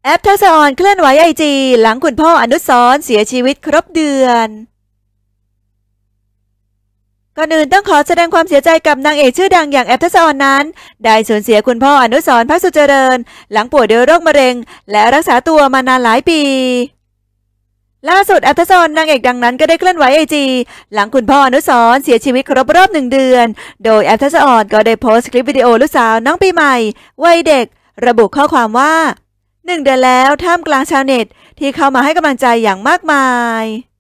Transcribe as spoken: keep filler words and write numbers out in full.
แอปทักษะออนเคลื่อนไหวไอจีหลังคุณพ่ออนุสรณ์เสียชีวิตครบเดือนก่อนอื่นต้องขอแสดงความเสียใจกับนางเอกชื่อดังอย่างแอปทักษะออนนั้นได้สูญเสียคุณพ่ออนุสรณ์ ภักษุเจริญหลังป่วยด้วยโรคมะเร็งและรักษาตัวมานานหลายปีล่าสุดแอปทักษะออนนางเอกดังนั้นก็ได้เคลื่อนไหวไอจีหลังคุณพ่ออนุสรณ์เสียชีวิตครบรอบหนึ่งเดือนโดยแอปทักษะออนก็ได้โพสต์คลิปวิดีโอลูกสาวน้องปีใหม่วัยเด็กระบุข้อความว่าหนึ่งเดือนแล้วท่ามกลางชาวเน็ตที่เข้ามาให้กำลังใจอย่างมากมาย